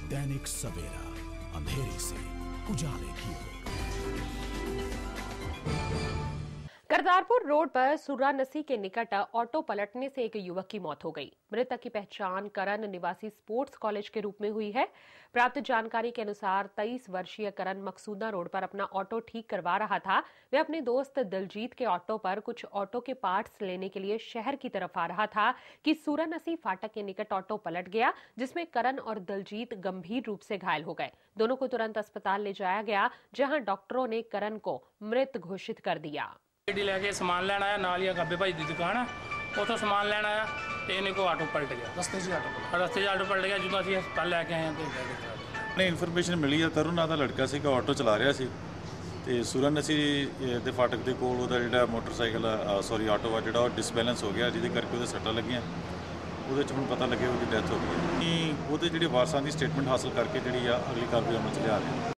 दैनिक सवेरा, अंधेरे से उजाले की ओर। करतारपुर रोड पर सुरानसी के निकट ऑटो पलटने से एक युवक की मौत हो गई। मृतक की पहचान करण निवासी स्पोर्ट्स कॉलेज के रूप में हुई है। प्राप्त जानकारी के अनुसार 23 वर्षीय करण मकसूदा रोड पर अपना ऑटो ठीक करवा रहा था। वे अपने दोस्त दिलजीत के ऑटो पर कुछ ऑटो के पार्ट्स लेने के लिए शहर की तरफ आ रहा था कि सुरानसी फाटक के निकट ऑटो पलट गया, जिसमें करण और दिलजीत गंभीर रूप से घायल हो गए। दोनों को तुरंत अस्पताल ले जाया गया, जहां डॉक्टरों ने करण को मृत घोषित कर दिया। ਗੱਡੀ ਲੈ ਕੇ ਸਮਾਨ ਲੈਣ ਆਇਆ, ਨਾਲ ਹੀ ਗੱਬੇ ਭਾਈ ਦੀ ਦੁਕਾਨ ਆ, ਉੱਥੋਂ ਸਮਾਨ ਲੈਣ ਆਇਆ ਤੇ ਇਹਨੇ ਕੋ ਆਟੋ ਪਲਟ ਗਿਆ। ਰਸਤੇ 'ਚ ਆਟੋ ਪਲਟ ਗਿਆ। ਜਦੋਂ ਅਸੀਂ ਹਸਪਤਾਲ ਲੈ ਕੇ ਆਏ ਤੇ ਨੇ ਇਨਫੋਰਮੇਸ਼ਨ ਮਿਲੀ ਆ, ਤਰੁਣ ਨਾਂ ਦਾ ਲੜਕਾ ਸੀਗਾ, ਆਟੋ ਚਲਾ ਰਿਹਾ ਸੀ ਤੇ ਸੁਰਾਨਸੀ ਦੇ ਫਾਟਕ ਦੇ ਕੋਲ ਉਹਦਾ ਜਿਹੜਾ ਮੋਟਰਸਾਈਕਲ ਆਟੋ ਆ ਜਿਹੜਾ ਉਹ ਡਿਸਬੈਲੈਂਸ ਹੋ ਗਿਆ, ਜਿਹਦੇ ਕਰਕੇ ਉਹਦੇ ਸੱਟਾਂ ਲੱਗੀਆਂ। ਉਹਦੇ 'ਚ ਹੁਣ ਪਤਾ ਲੱਗਿਆ ਉਹਦੀ ਡੈਥ ਹੋ ਗਈ। ਉਹਦੇ ਜਿਹੜੇ ਵਾਰਸਾਂ ਦੀ ਸਟੇਟਮੈਂਟ ਹਾਸਲ ਕਰਕੇ ਜਿਹੜੀ ਆ ਅਗਲੀ ਕਾਰਵਾਈ ਅਮਲ 'ਚ ਲਿਆ ਰਹੇ।